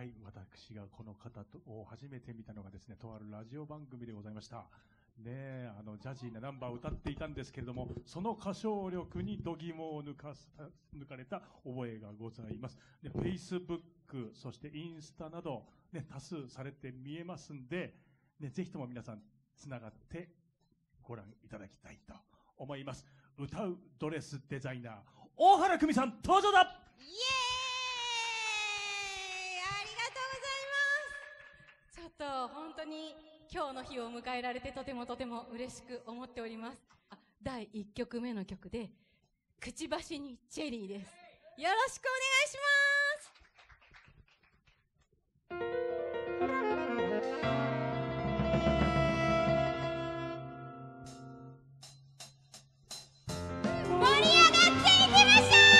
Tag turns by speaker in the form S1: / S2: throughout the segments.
S1: はい、私がこの方を初めて見たのがですね、とあるラジオ番組でございました。ねえ、ジャジーなナンバーを歌っていたんですけれども、その歌唱力に度肝を抜かれた覚えがございます。で、Facebook、そしてインスタなど、ね、多数されて見えますんで、ね、ぜひとも皆さんつながってご覧いただきたいと思います。歌うドレスデザイナー、大原久美さん登場だ。
S2: イエーイ、ありがとうございます。ちょっと本当に今日の日を迎えられてとても嬉しく思っております。第1曲目の曲で、くちばしにチェリーです。よろしくお願いします。盛り上がっていきましょう。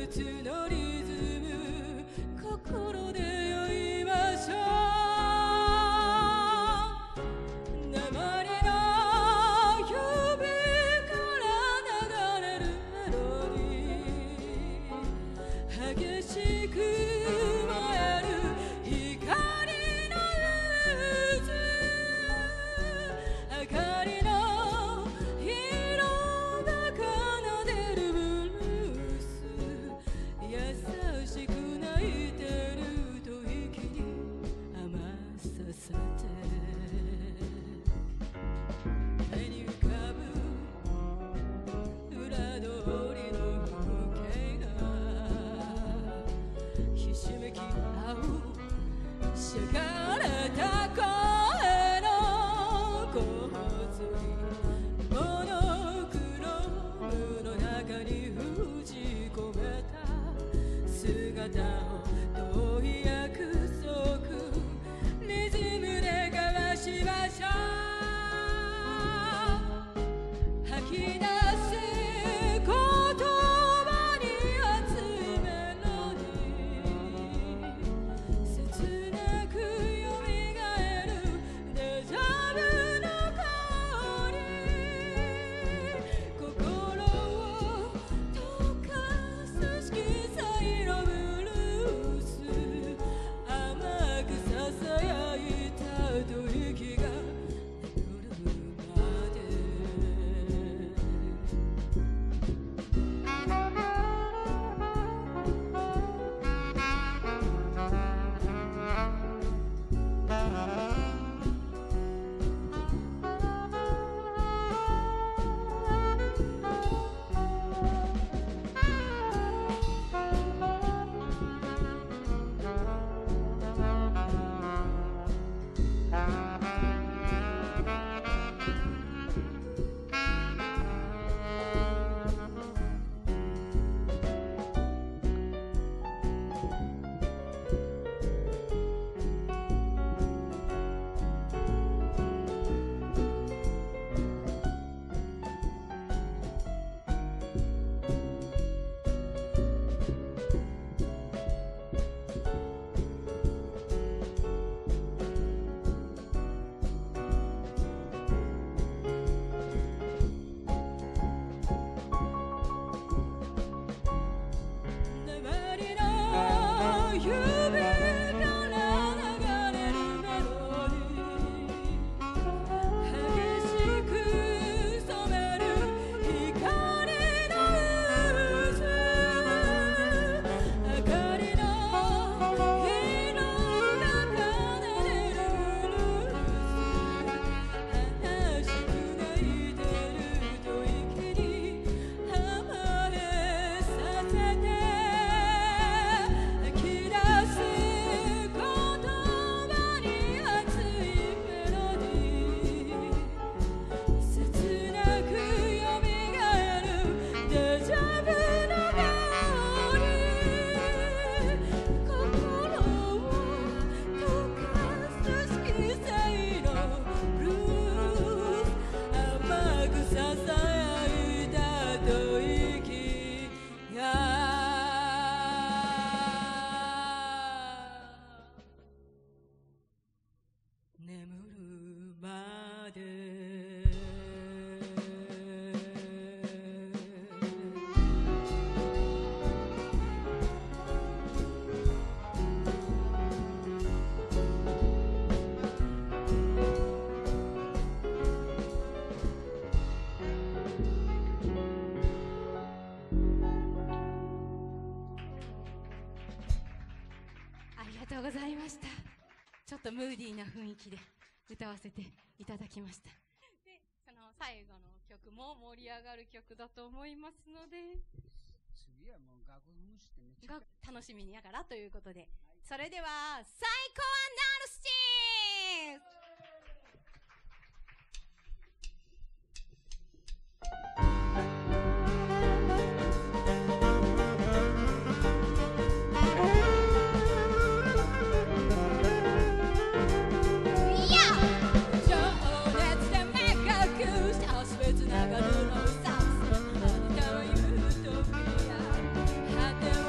S2: 夏のリズム心で酔いましょう鉛の指から流れるメロディー激しく燃える光の渦明かりの色が奏でるブルース優しく泣いてる吐息に甘させて目に浮かぶ裏通りの風景がひしめき合うしゃがれた声の洪水モノクロームの中に封じ込めた姿を遠い約束リズムで交わしましょう吐き出す言葉に熱いメロディー切なくよみがえるデジャブの香り心を溶かす色彩のブルース甘くささやいた吐息が眠るまで鉛の指から流れるメロディー激しく染める光の渦明かりの色が奏でるブルース悲しく泣いてる吐息に甘えさせて吐き出す言葉に熱いメロディー切なくよみがえるデジャブの香り心を溶かす色彩のブルース甘くささやいた吐息が眠るまでありがとうございました。ちょっとムーディーな雰囲気で歌わせていただきました。で、その最後の曲も盛り上がる曲だと思いますので、
S3: 次はもう楽譜もしてめちゃくちゃ
S2: 楽しみながらということで、それでは最高はナルスチー流るのさあなたのユートピア果て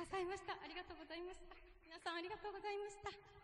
S2: ださいました。ありがとうございました。皆さんありがとうございました。